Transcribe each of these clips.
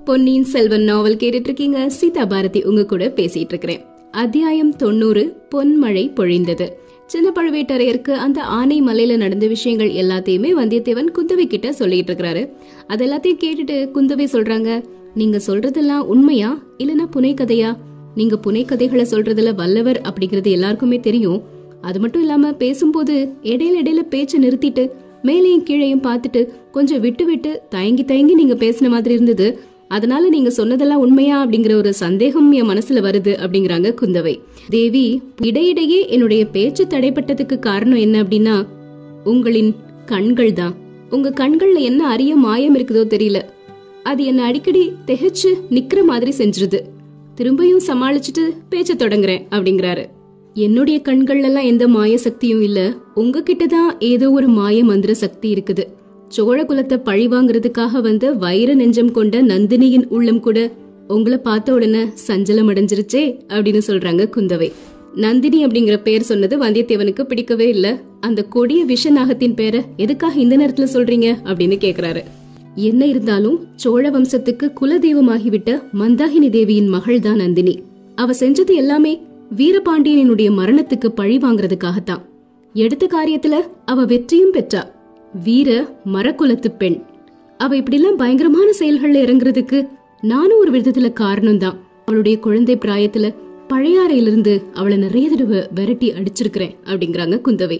பொன்னியின் செல்வன் நாவல் கேட்டுட்டு இருக்கீங்க. சீதா பாரதி உங்க கூட பேசிட்டு இருக்கிறேன். அத்தியாயம் 90. பொன்மழை பொழிந்தது. சின்ன பழுவேட்டரையருக்கு அந்த ஆனை மலையில நடந்த விஷயங்கள் எல்லாத்தையுமே வந்தியத்தேவன் குந்தவை கிட்ட சொல்லிட்டு இருக்கிறாரு. அது எல்லாத்தையும் கேட்டுட்டு குந்தவை சொல்றாங்க, நீங்க சொல்றதெல்லாம் உண்மையா இல்லனா புனைக்கதையா? நீங்க புனைக்கதைகளை சொல்றதுல வல்லவர் அப்படிங்கறது எல்லாருக்குமே தெரியும். அது மட்டும் இல்லாம பேசும்போது இடையில பேச்ச நிறுத்திட்டு மேலையும் கீழையும் பார்த்துட்டு கொஞ்சம் விட்டு விட்டு தயங்கி நீங்க பேசின மாதிரி இருந்தது. அதனால நீங்க சொன்னதெல்லாம் உண்மையா அப்படிங்கிற ஒரு சந்தேகம் என் மனசுல வருது அப்படிங்கிறாங்க குந்தவை. தேவி, இடையிடையே என்னுடைய பேச்சு தடைப்பட்டதுக்கு காரணம் என்ன அப்படின்னா உங்களின் கண்கள் தான். உங்க கண்கள்ல என்ன அரிய மாயம் இருக்குதோ தெரியல, அது என்ன அடிக்கடி திகைச்சு நிக்கிற மாதிரி செஞ்சிருது. திரும்பியும் சமாளிச்சுட்டு பேச்ச தொடங்குறேன் அப்படிங்கிறாரு. என்னுடைய கண்கள்ல எல்லாம் எந்த மாய சக்தியும் இல்ல, உங்ககிட்டதான் ஏதோ ஒரு மாய மந்திர சக்தி இருக்குது. சோழ குலத்தை பழி வாங்குறதுக்காக வந்த வைர நெஞ்சம் கொண்ட நந்தினியின் உள்ளம் கூட உங்களை பார்த்த உடனே சஞ்சலம் அடைஞ்சிருச்சே அப்படின்னு சொல்றாங்க குந்தவை. நந்தினி அப்படிங்கிற பேர் சொன்னது வந்தியத்தேவனுக்கு பிடிக்கவே இல்ல. அந்த கொடிய விஷநாகத்தின் பேரை எதுக்காக இந்த நேரத்துல சொல்றீங்க அப்படின்னு கேக்குறாரு. என்ன இருந்தாலும் சோழ வம்சத்துக்கு குலதெய்வமாகிவிட்ட மந்தாகினி தேவியின் மகள் தான் நந்தினி. அவ செஞ்சது எல்லாமே வீரபாண்டியனுடைய மரணத்துக்கு பழி வாங்குறதுக்காகத்தான். எடுத்த காரியத்துல அவ வெற்றியும் பெற்றா. வீர மரக்குலத்து பெண். அவ இப்படிலாம் பயங்கரமான செயல்கள்ல இறங்குறதுக்கு நானும் ஒரு விதத்துல காரணம் தான். அவளுடைய குழந்தை பிராயத்துல பழையாறையிலிருந்து அவளை நிறைய தடவை விரட்டி அடிச்சிருக்கிறேன் அப்படிங்கிறாங்க குந்தவை.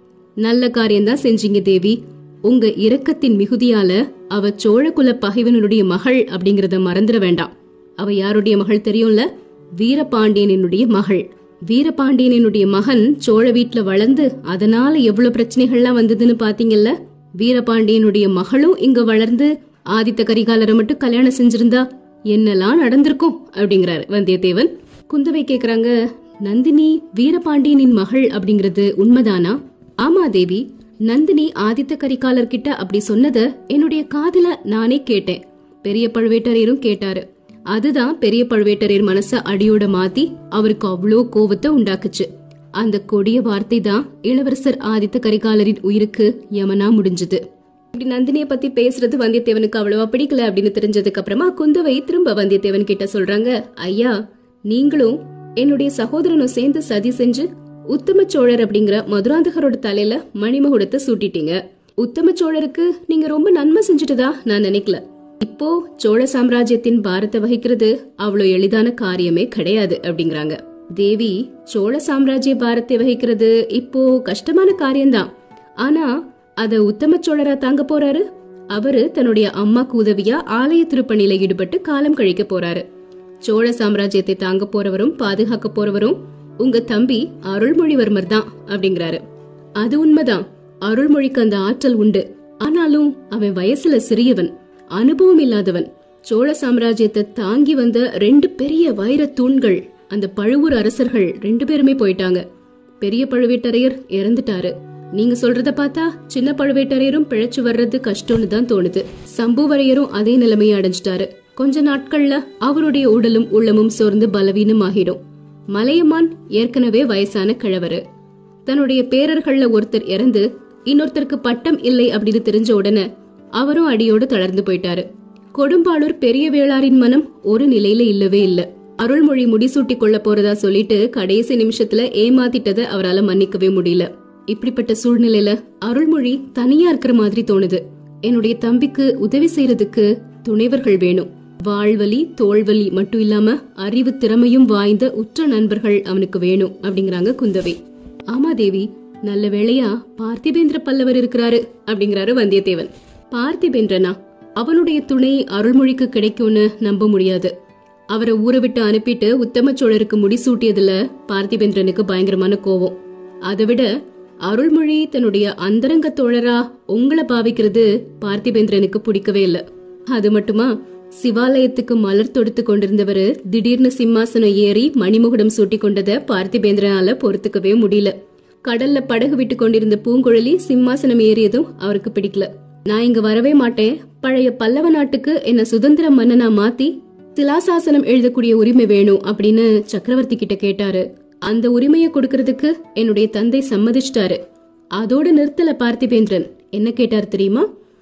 நல்ல காரியம்தான் செஞ்சீங்க தேவி. உங்க இரக்கத்தின் மிகுதியால அவ சோழ குல பகைவனுடைய மகள் அப்படிங்கறத மறந்துட வேண்டாம். அவ யாருடைய மகள் தெரியும்ல? வீரபாண்டியனுடைய மகள். வீரபாண்டியனுடைய மகன் சோழ வீட்டுல வளர்ந்து அதனால எவ்வளவு பிரச்சனைகள்லாம் வந்ததுன்னு பாத்தீங்கல்ல. வீரபாண்டியனுடைய மகளும் இங்க வளர்ந்து ஆதித்த கரிகாலரை மட்டும் கல்யாணம் செஞ்சிருந்தா என்னெல்லாம் நடந்திருக்கும் அப்படிங்கிறாரு வந்தியத்தேவன். குந்தவை கேக்குறாங்க, நந்தினி வீரபாண்டியனின் மகள் அப்படிங்கறது உண்மைதானா? ஆமா தேவி, நந்தினி ஆதித்த கரிகாலர் கிட்ட அப்படி சொன்னத என்னுடைய காதுல நானே கேட்டேன். பெரிய பழுவேட்டரையரும் கேட்டாரு. அதுதான் பெரிய பழுவேட்டரையர் மனச அடியோட மாத்தி அவருக்கு அவ்வளோ கோவத்தை உண்டாக்குச்சு. அந்த கொடிய வார்த்தை தான் இளவரசர் ஆதித்த கரிகாலரின் உயிருக்கு யமனா முடிஞ்சது. இப்படி நந்தினிய பத்தி பேசுறது வந்தியத்தேவனுக்கு அவ்வளவா பிடிக்கல அப்படின்னு தெரிஞ்சதுக்கு அப்புறமா குந்தவை திரும்ப வந்தியத்தேவன் கிட்ட சொல்றாங்க, ஐயா, நீங்களும் என்னுடைய சகோதரனும் சேர்ந்து சதி செஞ்சு உத்தம சோழர் அப்படிங்கிற மதுராந்தகரோட தலையில மணிமகுடத்தை சூட்டிட்டீங்க. உத்தம சோழருக்கு நீங்க ரொம்ப நன்மை செஞ்சுட்டதா நான் நினைக்கல. இப்போ சோழ சாம்ராஜ்யத்தின் பாரத்தை வகிக்கிறது அவ்வளவு எளிதான காரியமே கிடையாது அப்படிங்கிறாங்க. தேவி, சோழ சாம்ராஜ்ய பாரத்தை வகிக்கிறது இப்போ கஷ்டமான காரியம்தான். ஆனா அத உத்தம சோழரா தாங்க போறாரு. அவரு தன்னுடைய அம்மாக்கு உதவியா ஆலய திருப்பணியில ஈடுபட்டு காலம் கழிக்க போறாரு. சோழ சாம்ராஜ்யத்தை தாங்க போறவரும் பாதுகாக்க போறவரும் உங்க தம்பி அருள்மொழிவர்மர் தான் அப்படிங்கிறாரு. அது உண்மைதான், அருள்மொழிக்கு அந்த ஆற்றல் உண்டு. ஆனாலும் அவன் வயசுல சிறியவன், அனுபவம் இல்லாதவன். சோழ சாம்ராஜ்யத்தை தாங்கி வந்த 2 பெரிய வைர தூண்கள், அந்த பழுவூர் அரசர்கள் 2 பேருமே போயிட்டாங்க. பெரிய பழுவேட்டரையர் இறந்துட்டாரு. நீங்க சொல்றத பார்த்தா சின்ன பழுவேட்டரையரும் பிழைச்சு வர்றது கஷ்டம்னு தான் தோணுது. சம்புவரையரும் அதே நிலைமையை அடைஞ்சிட்டாரு. கொஞ்ச நாட்கள்ல அவருடைய உடலும் உள்ளமும் சோர்ந்து பலவீனம் ஆகிடும். மலையமான் ஏற்கனவே வயசான கிழவரு. தன்னுடைய பேரர்கள்ல ஒருத்தர் இறந்து இன்னொருத்தருக்கு பட்டம் இல்லை அப்படின்னு தெரிஞ்ச உடனே அவரும் அடியோடு தளர்ந்து போயிட்டாரு. கொடும்பாளூர் பெரிய வேளாரின் மனம் ஒரு நிலையில இல்லவே இல்ல. அருள்மொழி முடிசூட்டி கொள்ள போறதா சொல்லிட்டு கடைசி நிமிஷத்துல ஏமாத்திட்டத அவரால மன்னிக்கவே முடியல. இப்படிப்பட்ட சூழ்நிலையில அருள்மொழி தனியா இருக்கிற மாதிரி தோணுது. என்னுடைய தம்பிக்கு உதவி செய்யறதுக்கு துணைவர்கள் வேணும். வாழ்வலி தோல்வலி மட்டும் இல்லாம அறிவு திறமையும் வாய்ந்த உற்ற நண்பர்கள் அவனுக்கு வேணும் அப்படிங்கிறாங்க குந்தவை. ஆமா தேவி, நல்ல வேளையா பார்த்திபேந்திர பல்லவர் இருக்கிறாரு அப்படிங்கிறாரு வந்தியத்தேவன். பார்த்திபேந்திரனா? அவனுடைய துணை அருள்மொழிக்கு கிடைக்கும்னு நம்ப முடியாது. அவரை ஊரை விட்டு அனுப்பிட்டு உத்தம சோழருக்கு முடிசூட்டியதுல பார்த்திபேந்திரனுக்கு பயங்கரமான கோவம். அதை விட அருள்மொழி தன்னுடைய அந்தரங்க தோழரா உங்களை பாவிக்கிறது பார்த்திபேந்திரனுக்கு பிடிக்கவே இல்ல. அது மட்டுமா, சிவாலயத்துக்கு மலர் தொடுத்து கொண்டிருந்தவரு திடீர்னு சிம்மாசனம் ஏறி மணிமுகுடம் சூட்டி கொண்டத பார்த்திபேந்திரனால பொறுத்துக்கவே முடியல. கடல்ல படகு விட்டு கொண்டிருந்த பூங்குழலி சிம்மாசனம் ஏறியதும் அவருக்கு பிடிக்கல. நான் இங்க வரவே மாட்டேன், பழைய பல்லவ நாட்டுக்கு என்ன சுதந்திர மன்னனா மாத்தி சிலாசாசனம் எழுதக்கூடிய உரிமை வேணும் அப்படின்னு சக்கரவர்த்தி கிட்ட கேட்டாரு. அந்த உரிமையை கொடுக்கறதுக்கு என்னுடைய தந்தை சம்மதிச்சிட்டாரு. அதோட நிறுத்தல பார்த்திபேந்திரன். என்ன கேட்டார் தெரியுமா?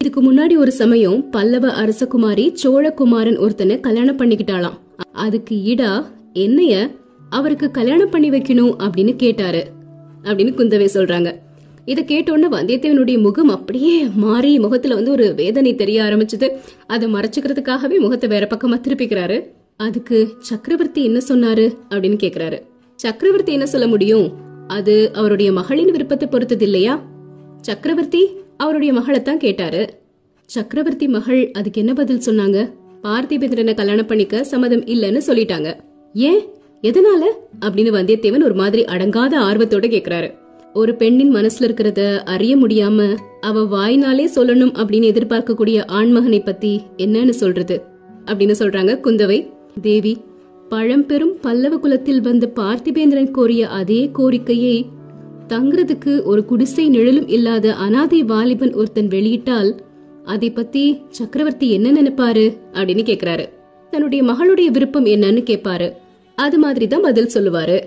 இதுக்கு முன்னாடி ஒரு சமயம் பல்லவ அரசகுமாரி சோழகுமாரன் ஒருத்தனை கல்யாணம் பண்ணிக்கிட்டாளாம். அதுக்கு ஈடா என்னைய அவருக்கு கல்யாணம் பண்ணி வைக்கணும் அப்படின்னு கேட்டாரு அப்படின்னு குந்தவை சொல்றாங்க. இத கேட்டோன்னு வந்தியத்தேவனுடைய முகம் அப்படியே மாறி முகத்துல ஒரு வேதனை தெரிய ஆரம்பிச்சது. அதை மறைச்சுக்கிறதுக்காகவே முகத்தை வேற பக்கமா திருப்பிக்கிறாரு. அதுக்கு சக்கரவர்த்தி என்ன சொன்னாரு அப்படின்னு கேக்குறாரு. சக்கரவர்த்தி என்ன சொல்ல முடியும்? அது அவருடைய மகளின் விருப்பத்தை பொறுத்தது இல்லையா? சக்கரவர்த்தி அவருடைய மகளைத்தான் கேட்டாரு. சக்கரவர்த்தி மகள் அதுக்கு என்ன பதில் சொன்னாங்க? பார்த்திபேந்திரனை கல்யாணம் பண்ணிக்க சம்மதம் இல்லன்னு சொல்லிட்டாங்க. ஏன், எதனால அப்படின்னு வந்தியத்தேவன் ஒரு மாதிரி அடங்காத ஆர்வத்தோட கேக்குறாரு. ஒரு பெண்ணின் மனசுல இருக்கிறத அறிய முடியாம அவ வாய்னாலே சொல்லணும் அப்படின்னு எதிர்பார்க்கக்கூடிய ஆண்மகனை பத்தி என்னன்னு சொல்றது அப்படின்னு சொல்றாங்க குந்தவை. தேவி, பழம்பெரும் பல்லவ குலத்தில் வந்த பார்த்திபேந்திரன் கோரிய அதே கோரிக்கையை தங்குறதுக்கு ஒரு குடிசை நிழலும் இல்லாத அனாதை வாலிபன் ஒருத்தன் வெளியிட்டால் அதை பத்தி சக்கரவர்த்தி என்ன நினைப்பாரு அப்படின்னு கேக்குறாரு. தன்னுடைய மகளுடைய விருப்பம் என்னன்னு கேட்பாரு. அது மாதிரிதான் பதில் சொல்லுவாரு.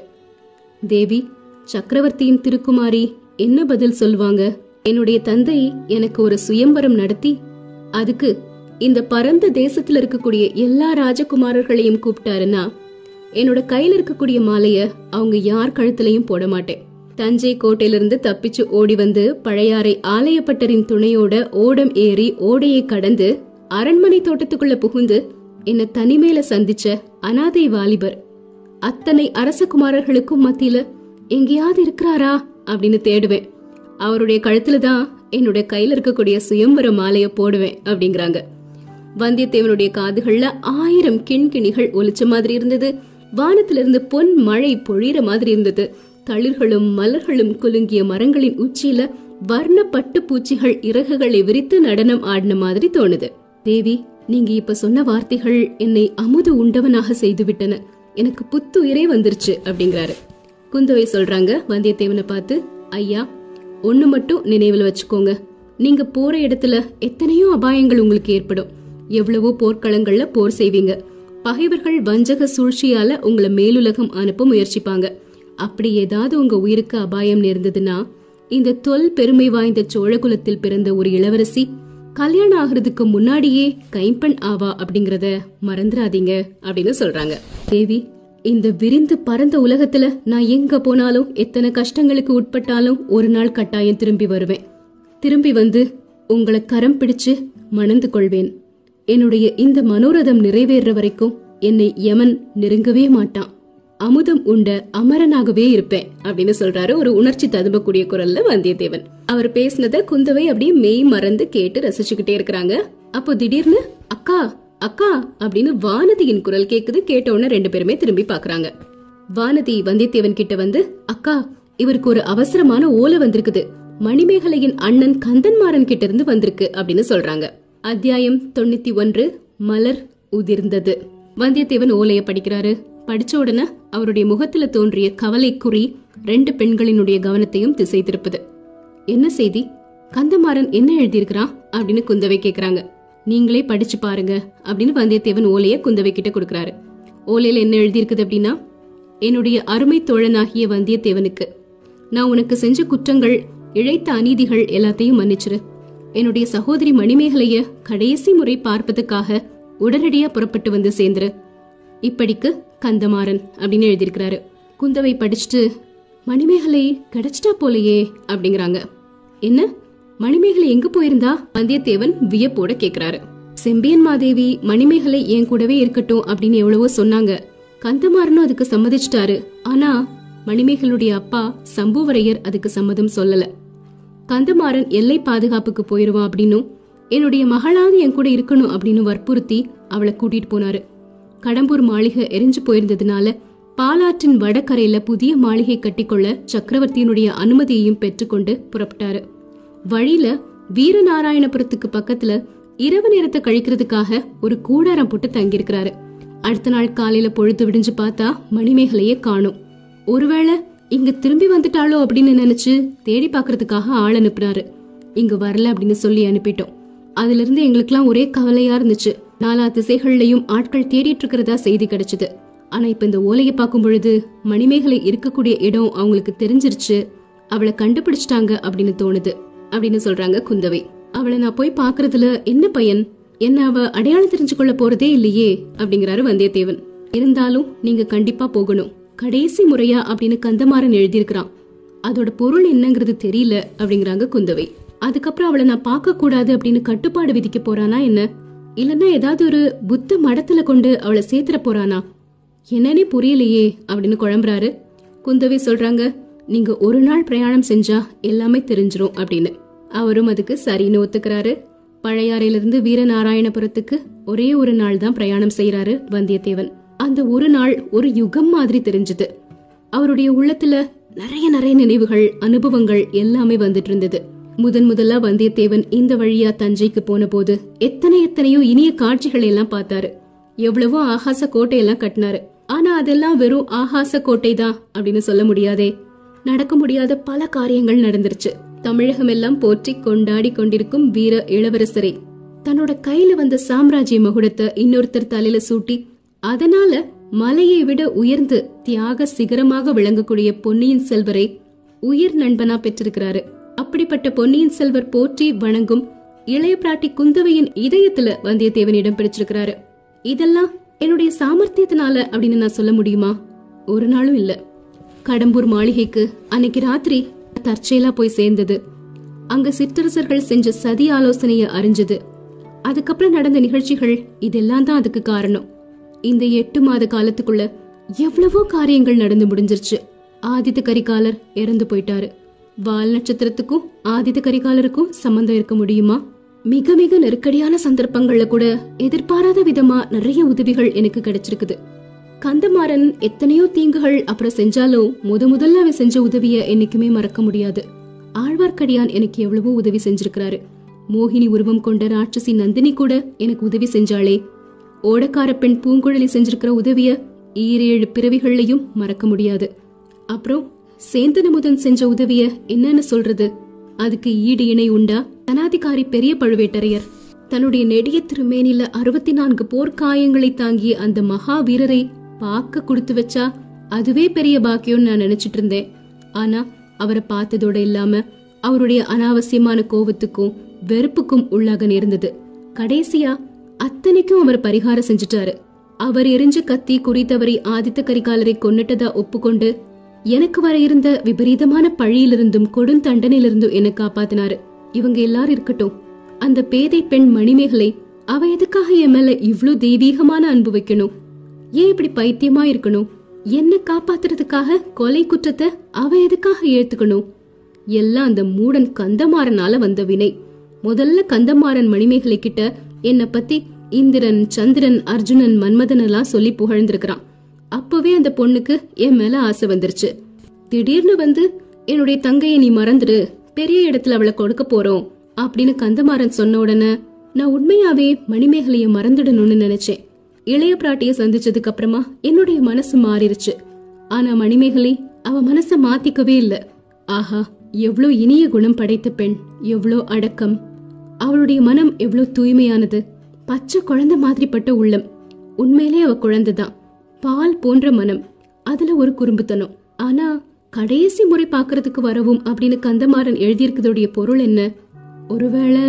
தேவி, சக்கரவர்த்தியின் திருக்குமாரி என்ன பதில் சொல்லுவாங்க? என்னுடைய தந்தை எனக்கு ஒரு சுயம்பரம் நடத்தி அதுக்கு இந்த பரந்த தேசத்துல இருக்கக்கூடிய எல்லா ராஜகுமாரர்களையும் கூப்பிட்டாருன்னா என்னோட கையில இருக்கக்கூடிய மாலைய அவங்க யார் கழுத்துலயும் போட மாட்டேன். தஞ்சை கோட்டையிலிருந்து தப்பிச்சு ஓடி வந்து பழையாறை ஆலயப்பட்டரின் துணையோட ஓடம் ஏறி ஓடையை கடந்து அரண்மனை தோட்டத்துக்குள்ள புகுந்து என்ன தனிமையில சந்திச்ச அனாதை வாலிபர் அத்தனை அரசகுமாரர்களுக்கும் மத்தியில எங்கேயாவது இருக்கிறாரா அப்படின்னு தேடுவேன். அவருடைய கழுத்துலதான் என்னோட கையில இருக்கக்கூடிய சுயம்பர மாலைய போடுவேன் அப்படிங்கிறாங்க. வந்தியத்தேவனுடைய காதுகள்ல 1000 கிண்கிணிகள் ஒலிச்ச மாதிரி இருந்தது. வானத்திலிருந்து பொன் மழை பொழிற மாதிரி இருந்தது. தளிர்களும் மலர்களும் குலுங்கிய மரங்களின் உச்சியில வர்ண பட்டு பூச்சிகள் இறகுகளை விரித்து நடனம் ஆடின மாதிரி தோணுது. தேவி, நீங்க இப்ப சொன்ன வார்த்தைகள் என்னை அமுது உண்டவனாக செய்து விட்டன. எனக்கு புத்துயிரே வந்துருச்சு அப்படிங்கிறாரு. குந்தவை சொல்றாங்க வந்தியத்தேவனை பார்த்து, ஐயா, ஒண்ணு மட்டும் நினைவுல வச்சுக்கோங்க. நீங்க போற இடத்துல எத்தனையோ அபாயங்கள் உங்களுக்கு ஏற்படும். எவ்வளவோ போர்க்களங்கள்ல போர் செய்வீங்க. பகைவர்கள் வஞ்சக சூழ்ச்சியால உங்களை மேலுலகம் அனுப்ப முயற்சிப்பாங்க. அப்படி ஏதாவது உங்க உயிருக்கு அபாயம் நேர்ந்ததுன்னா இந்த தொல் பெருமை வாய்ந்த சோழகுலத்தில் பிறந்த ஒரு இளவரசி கல்யாணம் ஆகுறதுக்கு முன்னாடியே கைம்பெண் ஆவா அப்படிங்கறத மறந்துடாதீங்க அப்படின்னு சொல்றாங்க. தேவி, இந்த விரிந்து பரந்த உலகத்துல நான் எங்க போனாலும் எத்தனை கஷ்டங்களுக்கு உட்பட்டாலும் ஒரு நாள் கட்டாயம் திரும்பி வருவேன். திரும்பி வந்து உங்களை கரம் பிடிச்சு மணந்து கொள்வேன். என்னுடைய இந்த மனோரதம் நிறைவேற வரைக்கும் என்னை யமன் நெருங்கவே மாட்டான். அமுதம் உண்ட அமரனாகவே இருப்பேன் அப்படின்னு சொல்றாரு ஒரு உணர்ச்சி ததும்பக்கூடிய குரல்ல வந்தியத்தேவன். அவர் பேசினத குந்தவை அப்படியே மெய் மறந்து கேட்டு ரசிச்சுக்கிட்டே இருக்கிறாங்க. அப்போ திடீர்னு அக்கா அக்கா அப்படின்னு வானதியின் குரல் கேக்குது. கேட்ட உடனே 2 பேருமே திரும்பி பாக்குறாங்க. வானதி வந்தியத்தேவன் கிட்ட வந்து, அக்கா, இவருக்கு ஒரு அவசரமான ஓலை வந்திருக்குது. மணிமேகலையின் அண்ணன் கந்தன்மாறன் கிட்ட இருந்து வந்திருக்கு அப்படின்னு சொல்றாங்க. அத்தியாயம் 91 மலர் உதிர்ந்தது. வந்தியத்தேவன் ஓலைய படிக்கிறாரு. படிச்ச உடனே அவருடைய முகத்துல தோன்றிய கவலை குறி 2 பெண்களினுடைய கவனத்தையும் திசை திருப்புது. என்ன செய்தி? கந்தமாறன் என்ன எழுதியிருக்கிறான் அப்படின்னு குந்தவை கேக்குறாங்க. நீங்களே படிச்சு பாருங்க அப்படின்னு வந்தியத்தேவன் ஓலைய குந்தவை கிட்ட கொடுக்கறாரு. ஓலையில என்ன எழுதியிருக்குது அப்படின்னா, என்னுடைய அருமை தோழனாகிய வந்தியத்தேவனுக்கு, நான் உனக்கு செஞ்ச குற்றங்கள், இழைத்த அநீதிகள் எல்லாத்தையும் மன்னிச்சிரு. என்னுடைய சகோதரி மணிமேகலைய கடைசி முறை பார்ப்பதுக்காக உடனடியா புறப்பட்டு வந்து சேர்ந்துரு. இப்படிக்கு கந்தமாறன் அப்படின்னு எழுதியிருக்கிறாரு. குந்தவை படிச்சுட்டு, மணிமேகலை கிடைச்சிட்டா போலையே அப்படிங்கிறாங்க. என்ன, மணிமேகலை எங்க போயிருந்தா? வந்தியத்தேவன் வியப்போட கேக்குறாரு. செம்பியன் மாதேவி மணிமேகலை என் கூடவே இருக்கட்டும் அப்படின்னு எவ்வளவோ சொன்னாங்க. கந்தமாறனும் அதுக்கு சம்மதிச்சிட்டாரு. ஆனா மணிமேகலுடைய அப்பா சம்புவரையர் அதுக்கு சம்மதம் சொல்லல. கந்தமாறன் எல்லை பாதுகாப்புக்கு போயிருவான் அப்படின்னும் என்னுடைய மகளாவது என் கூட இருக்கணும் அப்படின்னு வற்புறுத்தி அவளை கூட்டிட்டு போனாரு. கடம்பூர் மாளிகை எரிஞ்சு போயிருந்ததுனால பாலாற்றின் வடகரையில புதிய மாளிகை கட்டிக்கொள்ள சக்கரவர்த்தியினுடைய அனுமதியையும் பெற்றுக்கொண்டு புறப்பட்டாரு. வழியில வீரநாராயணபுரத்துக்கு பக்கத்துல இரவு நேரத்தை கழிக்கிறதுக்காக ஒரு கூடாரம் போட்டு தங்கியிருக்கிறாரு. அடுத்த நாள் காலையில பொழுது விடிஞ்சு பார்த்தா மணிமேகலையே காணும். ஒருவேளை இங்க திரும்பி வந்துட்டாளோ அப்படின்னு நினைச்சு தேடி பாக்குறதுக்காக ஆள் அனுப்புனாரு. இங்க வரல அப்படின்னு சொல்லி அனுப்பிட்டோம். அதுல இருந்து எங்களுக்கெல்லாம் ஒரே கவலையா இருந்துச்சு. 4 திசைகள்லயும் ஆட்கள் தேடிட்டு இருக்கிறதா செய்தி கிடைச்சது. ஆனா இப்ப இந்த ஓலையை பார்க்கும் பொழுது மணிமேகலை இருக்கக்கூடிய இடம் அவங்களுக்கு தெரிஞ்சிருச்சு. அவளை கண்டுபிடிச்சிட்டாங்க அப்படின்னு தோணுது அப்படின்னு சொல்றாங்க குந்தவை. அவளை நான் போய் பாக்குறதுல என்ன பயன்? என்ன அவ அடையாளம் தெரிஞ்சு கொள்ள போறதே இல்லையே அப்படிங்கிறாரு வந்தியத்தேவன். இருந்தாலும் நீங்க கண்டிப்பா போகணும், கடைசி முறையா அப்படின்னு கந்தமாறன் எழுதியிருக்கிறான். அதோட பொருள் என்னங்கிறது தெரியல அப்படிங்கிறாங்க குந்தவை. அதுக்கப்புறம் அவளை நான் பார்க்க கூடாது அப்படின்னு கட்டுப்பாடு விதிக்க போறானா என்ன? இல்லன்னா ஏதாவது ஒரு புத்த மடத்துல கொண்டு அவளை சேர்த்துற போறானா? என்னன்னே புரியலையே அப்படின்னு குழம்புறாரு. குந்தவை சொல்றாங்க, நீங்க ஒரு நாள் பிரயாணம் செஞ்சா எல்லாமே தெரிஞ்சிரும் அப்படின்னு. அவரும் அதுக்கு சரின்னு ஒத்துக்கிறாரு. பழையாறையிலிருந்து வீரநாராயணபுரத்துக்கு ஒரே ஒரு நாள் தான் பிரயாணம் செய்யறாரு வந்தியத்தேவன். அந்த ஒரு நாள் ஒரு யுகம் மாதிரி தெரிஞ்சது. அவருடைய உள்ளத்துல நிறைய நிறைய நினைவுகள், அனுபவங்கள் எல்லாமே வந்துட்டு இருந்தது. முதலா வந்தியத்தேவன் இந்த வழியா தஞ்சைக்கு போன போது எத்தனையோ இனிய காட்சிகளை எல்லாம் பார்த்தாரு. எவ்வளவோ ஆகாச கோட்டையெல்லாம் கட்டினாரு. ஆனா அதெல்லாம் வெறும் ஆகாச கோட்டை தான் அப்படின்னு சொல்ல முடியாதே. நடக்க முடியாத பல காரியங்கள் நடந்துருச்சு. தமிழகம் எல்லாம் போற்றி கொண்டாடி கொண்டிருக்கும் வீர இளவரசரை தன்னோட கையில வந்த சாம்ராஜ்ய மகுடத்தை இன்னொருத்தர் தலையில சூட்டி, அதனால மலையை விட உயர்ந்து தியாக சிகரமாக விளங்கக்கூடிய பொன்னியின் செல்வரை உயிர் நண்பனா பெற்றிருக்கிறாரு. அப்படிப்பட்ட பொன்னியின் செல்வர் போற்றி வணங்கும் இளைய பிராட்டி குந்தவையின் இதயத்துல வந்தியத்தேவனிடம் பிடிச்சிருக்கிறாரு. இதெல்லாம் என்னுடைய சாமர்த்தியத்தினால அப்படின்னு நான் சொல்ல முடியுமா? ஒரு நாளும் இல்ல. கடம்பூர் மாளிகைக்கு அன்னைக்கு ராத்திரி தற்செயலா போய் சேர்ந்தது, அங்க சிற்றரசர்கள் செஞ்ச சதி ஆலோசனைய அறிஞ்சது, அதுக்கப்புறம் நடந்த நிகழ்ச்சிகள், இதெல்லாம் தான் அதுக்கு காரணம். இந்த 8 மாத காலத்துக்குள்ள எவ்வளவோ காரியங்கள் நடந்து முடிஞ்சிருச்சு. ஆதித்த கரிகாலர் இறந்து போயிட்டாரு. வால் நட்சத்திரத்துக்கும் ஆதித்த கரிகாலருக்கும் சம்பந்தம் இருக்க முடியுமா? மிக மிக நெருக்கடியான சந்தர்ப்பங்கள்ல கூட எதிர்பாராத விதமா நிறைய உதவிகள் எனக்கு கிடைச்சிருக்குது. கந்தமாறன் எத்தனையோ தீங்குகள் அப்புறம் செஞ்சாலும் முதல்ல அவன் செஞ்ச உதவிய என்னைக்குமே மறக்க முடியாது. ஆழ்வார்க்கடியான் எனக்கு எவ்வளவோ உதவி செஞ்சிருக்கிறாரு. மோகினி உருவம் கொண்ட ராட்சசி நந்தினி கூட எனக்கு உதவி செஞ்சாளே. ஓடக்கார பெண் பூங்குழலி செஞ்சிருக்கிற உதவிய 7 பிறவிகள்லயும் மறக்க முடியாது. அப்புறம் சேந்தனமுதன் செஞ்ச உதவிய என்னன்னு சொல்றது? அதுக்கு ஈடு இணை உண்டா? தனாதிகாரி பெரிய பழுவேட்டரையர் தன்னுடைய நெடிய திருமேனில 64 போர்க்காயங்களை தாங்கிய அந்த மகா வீரரை பார்க்க கொடுத்து வச்சா அதுவே பெரிய பாக்கியம் நான் நினைச்சிட்டு இருந்தேன். ஆனா அவரை பார்த்ததோட இல்லாம அவருடைய அனாவசியமான கோபத்துக்கும் வெறுப்புக்கும் உள்ளாக நேர்ந்தது. கடைசியா அத்தனைக்கும் அவர் பரிகாரம் செஞ்சுட்டாரு. அவர் எரிஞ்ச கத்தி குறித்தவரை ஆதித்த கரிகாலரை கொன்னுட்டதா ஒப்புக்கொண்டு எனக்கு வர இருந்த விபரீதமான பழியிலிருந்தும் கொடுந்தண்டனையிலிருந்தும் என்ன காப்பாத்தினாரு. இவங்க எல்லாரும் இருக்கட்டும், அந்த பேதை பெண் மணிமேகலை, அவ எதுக்காக என் மேல இவ்ளோ தெய்வீகமான அன்பு வைக்கணும்? ஏன் இப்படி பைத்தியமா இருக்கணும்? என்ன காப்பாத்துறதுக்காக கொலை குற்றத்தை அவ எதுக்காக ஏத்துக்கணும்? எல்லாம் அந்த மூடன் கந்தமாறனால வந்த வினை. முதல்ல கந்தமாறன் மணிமேகலை கிட்ட என்ன பத்தி இந்திரன், சந்திரன், அர்ஜுனன், மன்மதன் எல்லாம் சொல்லி புகழ்ந்திருக்கிறான். அப்பவே அந்த பொண்ணுக்கு என் மேல ஆசை வந்துருச்சு. திடீர்னு வந்து என்னுடைய தங்கையை நீ மறந்துடு, பெரிய இடத்துல அவளை கொடுக்க போறோம் அப்படின்னு கந்தமாறன் சொன்ன உடனே நான் உண்மையாவே மணிமேகலைய மறந்துடணும்னு நினைச்சேன். இளைய பிராட்டிய சந்திச்சதுக்கு அப்புறமா என்னுடைய மனசு மாறிடுச்சு. ஆனா மணிமேகலை அவ மனச மாத்திக்கவே இல்ல. ஆஹா, எவ்வளோ இனிய குணம் படைத்த பெண், எவ்வளோ அடக்கம், அவளுடைய மனம் எவ்வளோ தூய்மையானது, பச்சை குழந்தை மாதிரிப்பட்ட உள்ளம். உண்மையிலே அவ குழந்தைதான், பால் போன்ற மனம், அதுல ஒரு குறும்புத்தனம். ஆனா கடைசி முறை பாக்குறதுக்கு வரவும் அப்படின்னு கந்தமாறன் எழுதியிருக்கதோடைய பொருள் என்ன? ஒருவேளை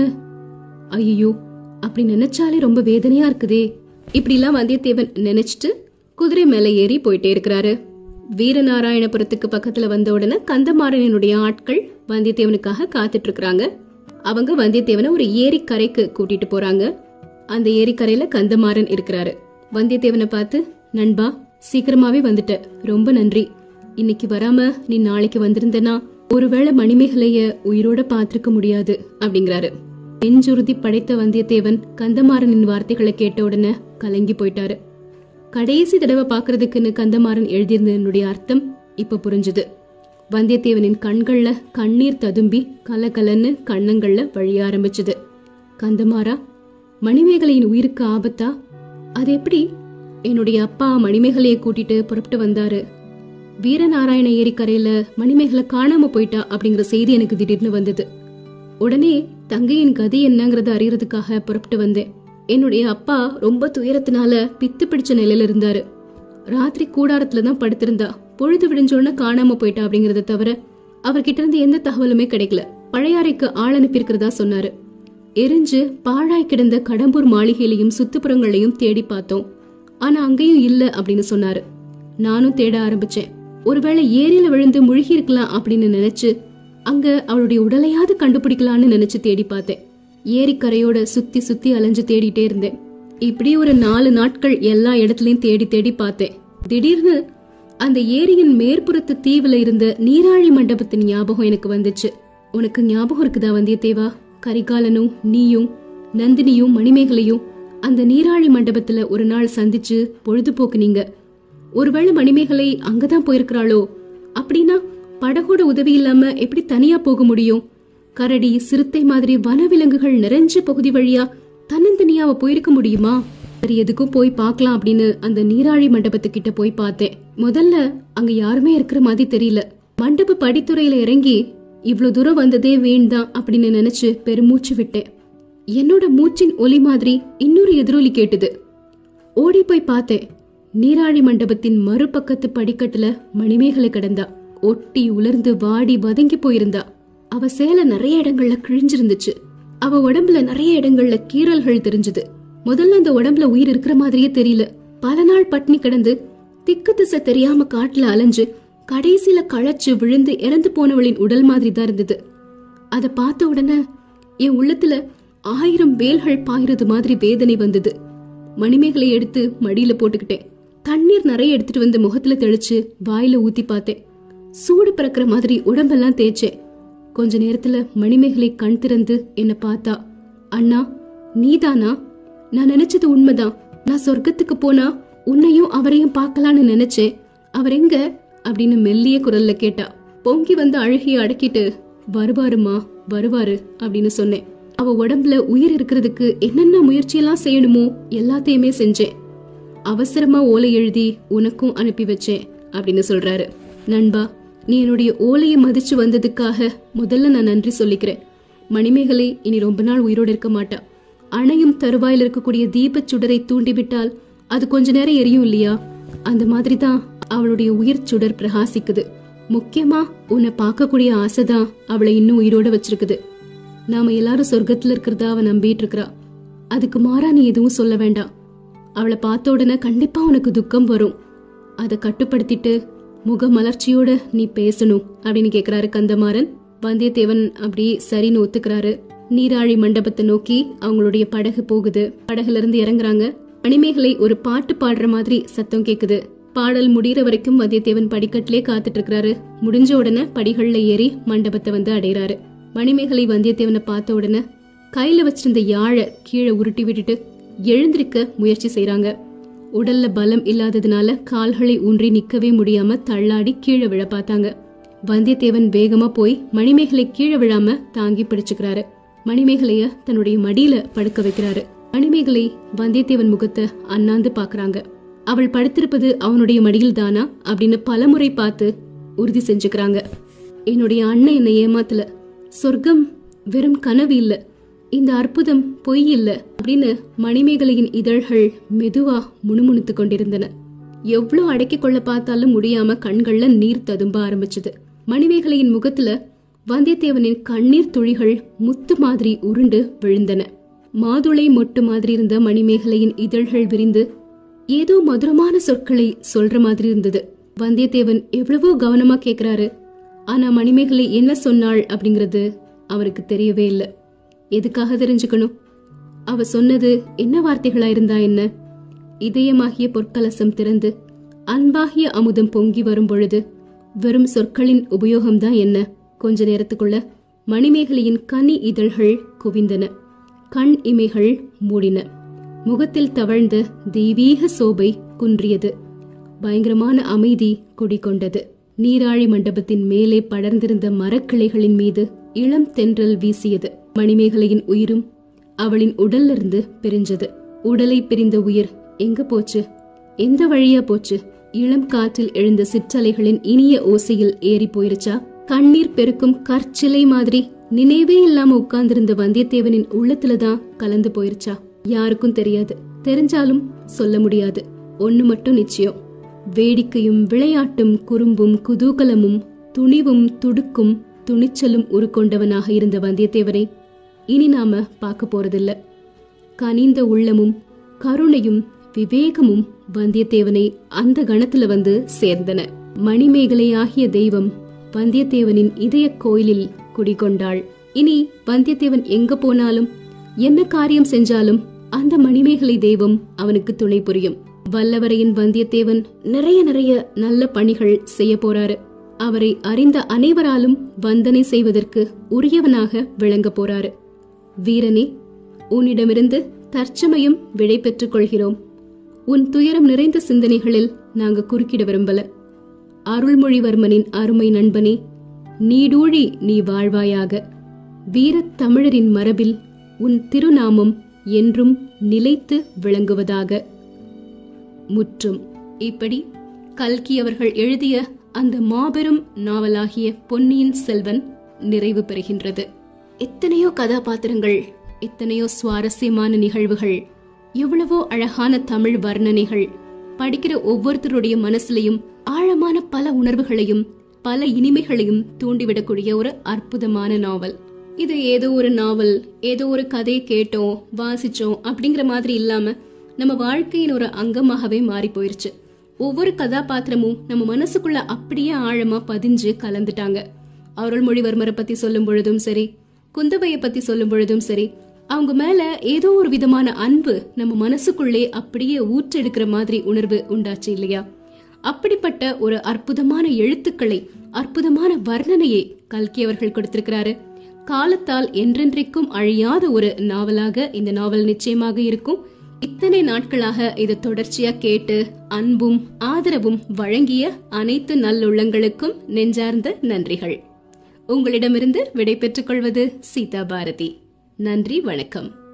ஐயோ அப்படி நினைச்சாலே ரொம்ப வேதனையா இருக்குதே. இப்படி எல்லாம் வந்தியத்தேவன் நினைச்சிட்டு குதிரை மேல ஏறி போயிட்டே இருக்கிறாரு. வீரநாராயணபுரத்துக்கு பக்கத்துல வந்த உடனே கந்தமாறனுடைய ஆட்கள் வந்தியத்தேவனுக்காக காத்துட்டு இருக்காங்க. அவங்க வந்தியத்தேவனை ஒரு ஏரிக்கரைக்கு கூட்டிட்டு போறாங்க. அந்த ஏரிக்கரையில கந்தமாறன் இருக்கிறாரு. வந்தியத்தேவனை பார்த்து, நண்பா, சீக்கிரமாவே வந்துட்ட, ரொம்ப நன்றி. இன்னைக்கு வராம நீ நாளைக்கு வந்திருந்தனா ஒருவேளை மணிமேகலைய உயிரோட பாத்திருக்க முடியாது அப்படிங்கிறாரு. நெஞ்சுறுதி படைத்த வந்தியத்தேவன் கந்தமாறனின் வார்த்தைகளை கேட்ட உடனே கலங்கி போயிட்டாரு. கடைசி தடவை பாக்குறதுக்குன்னு கந்தமாறன் எழுதியிருந்தனுடைய அர்த்தம் இப்ப புரிஞ்சுது. வந்தியத்தேவனின் கண்கள்ல கண்ணீர் ததும்பி கலகலன்னு கண்ணங்கள்ல வழிய ஆரம்பிச்சது. கந்தமாறா, மணிமேகலையின் உயிருக்கு ஆபத்தா? அது எப்படி? என்னுடைய அப்பா மணிமேகலைய கூட்டிட்டு புறப்பட்டு வந்தாரு. வீரநாராயண ஏரிக்கரையில மணிமேகலை காணாம போயிட்டா அப்படிங்கிற செய்தி எனக்கு திடீர்னு வந்தது. உடனே தங்கையின் கதி என்னங்கறத அறியறதுக்காக புறப்பட்டு வந்தேன். என்னுடைய அப்பா ரொம்ப துயரத்தினால பித்து பிடிச்ச நிலையில இருந்தாரு. ராத்திரி கூடாரத்துலதான் படுத்திருந்தா. பொழுது விடிஞ்சோன்னு காணாம போயிட்டா அப்படிங்கறத தவிர அவர்கிட்ட இருந்து எந்த தகவலுமே கிடைக்கல. பழையாறைக்கு ஆள் அனுப்பியிருக்கிறதா சொன்னாரு. எரிஞ்சு பாழாய் கிடந்த கடம்பூர் மாளிகையிலையும் சுத்துப்புறங்களையும் தேடி பார்த்தோம். ஆனா அங்கேயும் இல்ல அப்படின்னு சொன்னாரு. நானும் தேட ஆரம்பிச்சேன். ஒருவேளை ஏரியில விழுந்து முழுகி இருக்கலாம் அப்படின்னு நினைச்சு அங்க அவளுடைய உடலையாவது கண்டுபிடிக்கலான்னு நினைச்சு தேடி பார்த்தேன். ஏரிக்கரையோட சுத்தி சுத்தி அலைஞ்சு தேடிட்டே இருந்தேன். இப்படி ஒரு 4 நாட்கள் எல்லா இடத்துலயும் தேடி தேடி பார்த்தேன். திடீர்னு அந்த ஏரியின் மேற்புறத்து தீவுல இருந்த நீராழி மண்டபத்தின் ஞாபகம் எனக்கு வந்துச்சு. உனக்கு ஞாபகம் இருக்குதா வந்தியத்தேவா? கரிகாலனும் நீயும் நந்தினியும் மணிமேகலையும் அந்த நீராழி மண்டபத்துல ஒரு நாள் சந்திச்சு பொழுதுபோக்குனீங்க. ஒருவேளை மணிமேகலை அங்கதான் போயிருக்கிறாளோ? அப்படின்னா படகோட உதவி இல்லாம எப்படி தனியா போக முடியும்? கரடி சிறுத்தை மாதிரி வனவிலங்குகள் நிறைஞ்ச பகுதி வழியா தன்னந்தனியா அவ போயிருக்க முடியுமா? சரி, எதுக்கும் போய் பார்க்கலாம் அப்படின்னு அந்த நீராழி மண்டபத்துக்கிட்ட போய் பார்த்தேன். முதல்ல அங்க யாருமே இருக்கிற மாதிரி தெரியல. மண்டப படித்துறையில இறங்கி இவ்வளவு தூரம் வந்ததே வீண்தான் அப்படின்னு நினைச்சு பெருமூச்சு விட்டேன். என்னோட மூச்சின் ஒலி மாதிரி இன்னொரு எதிரொலி கேட்டுது. ஓடி போய் பார்த்தேன். நீராழி மண்டபத்தின் மறுபக்கத்து படிக்கட்டுல மணிமேகலை கிடந்தா. ஒட்டி உலர்ந்து வாடி வதங்கி போயிருந்தா. அவ சேலை நிறைய இடங்கள்ல கிழிஞ்சிருந்துச்சு. அவ உடம்புல நிறைய இடங்கள்ல கீறல்கள் தெரிஞ்சது. முதல்ல அந்த உடம்புல உயிர் இருக்கிற மாதிரியே தெரியல. பல நாள் பட்னி கிடந்து திக்கு திசை தெரியாம காட்டுல அலைஞ்சு கடைசியில களைச்சு விழுந்து இறந்து போனவளின் உடல் மாதிரி தான் இருந்தது. அத பார்த்த உடனே என் உள்ளத்துல 1000 வேல்கள் பாயிறது மாதிரி வேதனை வந்தது. மணிமேகலை எடுத்து மடியில போட்டுக்கிட்டேன். தண்ணீர் நிறைய எடுத்துட்டு வந்து முகத்துல தெளிச்சு வாயில ஊத்தி பார்த்தேன். சூடு பறக்கிற மாதிரி உடம்பெல்லாம் தேய்ச்சேன். கொஞ்ச நேரத்துல மணிமேகலை கண் திறந்து என்ன பார்த்தா. அண்ணா, நீதானா? நான் நினைச்சது உண்மைதான். நான் சொர்க்கத்துக்கு போனா உன்னையும் அவரையும் பார்க்கலான்னு நினைச்சேன். அவர் எங்க அப்படின்னு மெல்லிய குரல்ல கேட்டா. பொங்கி வந்து அழுகிய அடக்கிட்டு, வருவாருமா வருவாரு அப்படின்னு சொன்னேன். அவ உடம்புல உயிர் இருக்கிறதுக்கு என்னென்ன முயற்சியெல்லாம் செய்யணுமோ எல்லாத்தையுமே செஞ்சேன். அவசரமா ஓலை எழுதி உனக்கும் அனுப்பி வச்சேன் அப்படின்னு சொல்றாரு. நண்பா, நீ என்னுடைய ஓலையை மதிச்சு வந்ததுக்காக முதல்ல நான் நன்றி சொல்லிக்கிறேன். மணிமேகலை இனி ரொம்ப நாள் உயிரோடு இருக்க மாட்டா. அணையும் தருவாயில் இருக்கக்கூடிய தீபச் சுடரை தூண்டிவிட்டால் அது கொஞ்ச நேரம் எரியும் இல்லையா? அந்த மாதிரிதான் அவளுடைய உயிர் சுடர் பிரகாசிக்குது. முக்கியமா உன்னை பார்க்கக்கூடிய ஆசைதான் அவளை இன்னும் உயிரோட வச்சிருக்குது. நாம எல்லாரும் சொர்க்கத்துல இருக்கிறதா அவ நம்பிட்டு இருக்கிறா. அதுக்கு மாறா நீ எதுவும் சொல்ல வேண்டாம். அவளை பார்த்த உடனே கண்டிப்பா உனக்கு துக்கம் வரும். அதை கட்டுப்படுத்திட்டு முக மலர்ச்சியோட நீ பேசணும் அப்படின்னு கேக்குறாரு கந்தமாறன். வந்தியத்தேவன் அப்படி சரின்னு ஒத்துக்கிறாரு. நீராழி மண்டபத்தை நோக்கி அவங்களுடைய படகு போகுது. படகுல இருந்து இறங்குறாங்க. மணிமேகலை ஒரு பாட்டு பாடுற மாதிரி சத்தம் கேக்குது. பாடல் முடிகிற வரைக்கும் வந்தியத்தேவன் படிக்கட்டிலே காத்துட்டு இருக்கிறாரு. முடிஞ்ச உடனே படிகள்ல ஏறி மண்டபத்தை வந்து அடைகிறாரு. மணிமேகலை வந்தியத்தேவனை பார்த்த உடனே கையில வச்சிருந்த யாழை கீழே உருட்டி விட்டுட்டு எழுந்திருக்க முயற்சி செய்யறாங்க. உடல்ல பலம் இல்லாததுனால கால்களை ஊன்றி நிக்கவே முடியாம தள்ளாடி கீழே விழ பார்த்தாங்க. வந்தியத்தேவன் வேகமா போய் மணிமேகலை கீழே விழாம தாங்கி பிடிச்சுக்கிறாரு. மணிமேகலைய தன்னுடைய மடியில படுக்க வைக்கிறாரு. மணிமேகலை வந்தியத்தேவன் முகத்தை அண்ணாந்து பாக்குறாங்க. அவள் படுத்திருப்பது அவனுடைய மடியில் தானா அப்படின்னு பலமுறை பார்த்து உறுதி செஞ்சுக்கிறாங்க. என்னுடைய அண்ணன் என்னை ஏமாத்தல. சொர்க்கம் வெறும் கனவு இல்ல, இந்த அற்புதம் பொய் இல்ல அப்படின்னு மணிமேகலையின் இதழ்கள் மெதுவா முணுமுணுத்து கொண்டிருந்தன. எவ்வளவு அடக்கி கொள்ள பார்த்தாலும் முடியாம கண்கள்ல நீர் ததும்ப ஆரம்பிச்சது. மணிமேகலையின் முகத்துல வந்தியத்தேவனின் கண்ணீர் துளிகள் முத்து மாதிரி உருண்டு விழுந்தன. மாதுளை மொட்டு மாதிரி இருந்த மணிமேகலையின் இதழ்கள் விரிந்து ஏதோ மதுரமான சொற்களை சொல்ற மாதிரி இருந்தது. வந்தியத்தேவன் எவ்வளவோ கவனமா கேக்குறாரு. ஆனா மணிமேகலை என்ன சொன்னாள் அப்படிங்கறது அவருக்கு தெரியவே இல்லை. எதுக்காக தெரிஞ்சுக்கணும்? அவ சொன்னது என்ன வார்த்தைகளா இருந்தா என்ன? இதயமாகிய பொற்கலசம் திறந்து அன்பாகிய அமுதம் பொங்கி வரும் பொழுது வெறும் சொற்களின் உபயோகம்தான் என்ன? கொஞ்ச நேரத்துக்குள்ள மணிமேகலையின் கனி இதழ்கள் குவிந்தன. கண் இமைகள் மூடின. முகத்தில் தவழ்ந்த தெய்வீக சோபை குன்றியது. பயங்கரமான அமைதி குடிகொண்டது. நீராழி மண்டபத்தின் மேலே படர்ந்திருந்த மரக்கிளைகளின் மீது இளம் தென்றல் வீசியது. மணிமேகலையின் உயிரும் அவளின் உடல்ல இருந்து பிரிஞ்சது. உடலை பிரிந்த உயிர் எங்க போச்சு? எந்த வழியா போச்சு? இளம் காற்றில் எழுந்த சிற்றலைகளின் இனிய ஓசையில் ஏறி போயிருச்சா? கண்ணீர் பெருக்கும் கற்சிலை மாதிரி நினைவே இல்லாம உட்கார்ந்திருந்த வந்தியத்தேவனின் உள்ளத்துலதான் கலந்து போயிருச்சா? யாருக்கும் தெரியாது. தெரிஞ்சாலும் சொல்ல முடியாது. ஒண்ணு மட்டும் நிச்சயம், வேடிக்கையும் விளையாட்டும் குறும்பும் குதூகலமும் துணிவும் துடுக்கும் துணிச்சலும் உருக்கொண்டவனாக இருந்த வந்தியத்தேவனை இனி நாம பார்க்க போறதில்ல. கனிந்த உள்ளமும் கருணையும் விவேகமும் வந்தியத்தேவனை அந்த கணத்துல வந்து சேர்ந்தன. மணிமேகலை ஆகிய தெய்வம் வந்தியத்தேவனின் இதய கோயிலில் குடிகொண்டாள். இனி வந்தியத்தேவன் எங்க போனாலும் என்ன காரியம் செஞ்சாலும் அந்த மணிமேகலை தெய்வம் அவனுக்கு துணை புரியும். வல்லவரையின் வந்தியத்தேவன் நிறைய நல்ல பணிகள் செய்ய போறாரு. அவரை அறிந்த அனைவராலும் வந்தனை செய்வதற்கு உரியவனாக விளங்க போறாரு. வீரனே, உன்னிடமிருந்து தற்சமயம் விடை பெற்றுக் கொள்கிறோம். உன் துயரம் நிறைந்த சிந்தனைகளில் நாங்க குறுக்கிட விரும்பல. அருள்மொழிவர்மனின் அருமை நண்பனே, நீடூழி நீ வாழ்வாயாக. வீரத் தமிழரின் மரபில் உன் திருநாமம் என்றும் நிலைத்து விளங்குவதாக. முற்றும். இப்படி கல்கி அவர்கள் எழுதிய அந்த மாபெரும் நாவலாகிய பொன்னியின் செல்வன் நிறைவு பெறுகின்றது. எத்தனையோ கதாபாத்திரங்கள், எத்தனையோ சுவாரஸ்யமான நிகழ்வுகள், எவ்வளவோ அழகான தமிழ் வர்ணனைகள், படிக்கிற ஒவ்வொருத்தருடைய மனசுலையும் ஆழமான பல உணர்வுகளையும் பல இனிமைகளையும் தூண்டிவிடக்கூடிய ஒரு அற்புதமான நாவல் இது. ஏதோ ஒரு நாவல், ஏதோ ஒரு கதையை கேட்டோம் வாசிச்சோம் அப்படிங்கிற மாதிரி இல்லாம நம்ம வாழ்க்கையின் ஒரு அங்கமாகவே மாறி போயிருச்சு. ஒவ்வொரு கதாபாத்திரமும் நம்ம மனசுக்குள்ள அப்படியே ஆழமா பதிஞ்சு கலந்துட்டாங்க. அருள்மொழிவர்மரை பத்தி சொல்லும் பொழுதும் சரி, குந்தவையை பத்தி சொல்லும் பொழுதும் சரி, அவங்க மேல ஏதோ ஒரு விதமான அன்பு நம்ம மனசுக்குள்ளே அப்படியே ஊற்றெடுக்கிற மாதிரி உணர்வு உண்டாச்சு இல்லையா? அப்படிப்பட்ட ஒரு அற்புதமான எழுத்துக்களை, அற்புதமான வர்ணனையை கல்கி அவர்கள் கொடுத்திருக்கிறாரு. காலத்தால் என்றென்றைக்கும் அழியாத ஒரு நாவலாக இந்த நாவல் நிச்சயமாக இருக்கும். இத்தனை நாட்களாக இதை தொடர்ச்சியா கேட்டு அன்பும் ஆதரவும் வழங்கிய அனைத்து நல்லுள்ளங்களுக்கும் நெஞ்சார்ந்த நன்றிகள். உங்களிடமிருந்து விடை பெற்றுக் கொள்வது சீதா பாரதி. நன்றி, வணக்கம்.